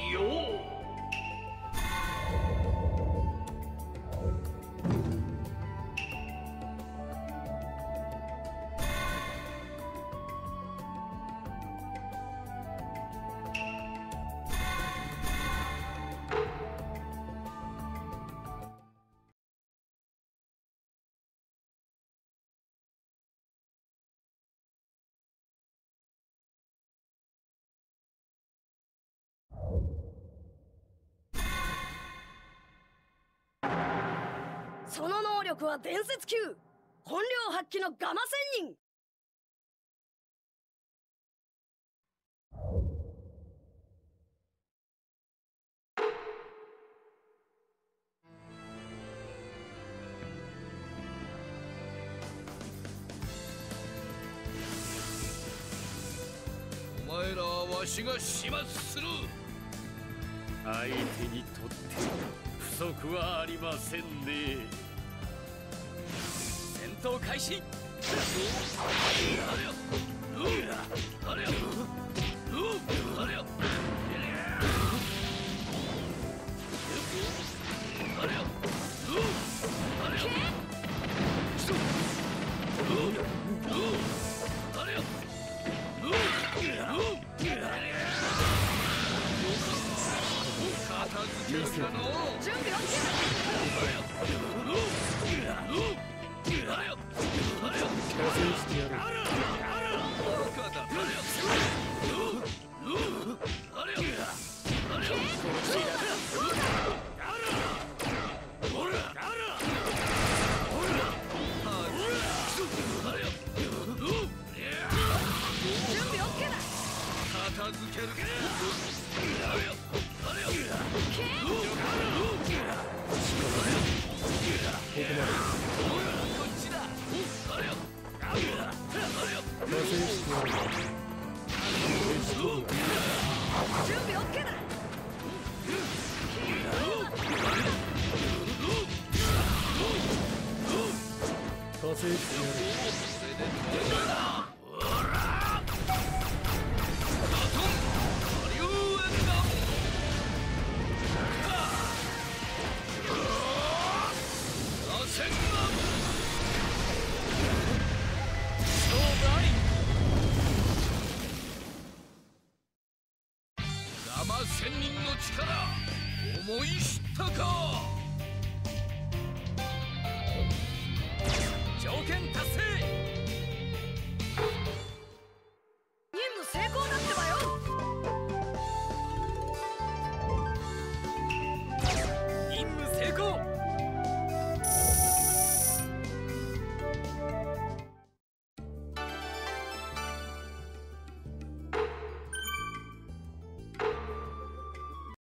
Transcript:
よう。 その能力は伝説級、本領発揮のガマ仙人。 お前らはわしが始末する。 相手にとって不足はありませんね。 戦闘開始。 準備 OK。 片付ける。準備 OK だ。 加勢してやる。 ガマ仙人の力思い知ったか。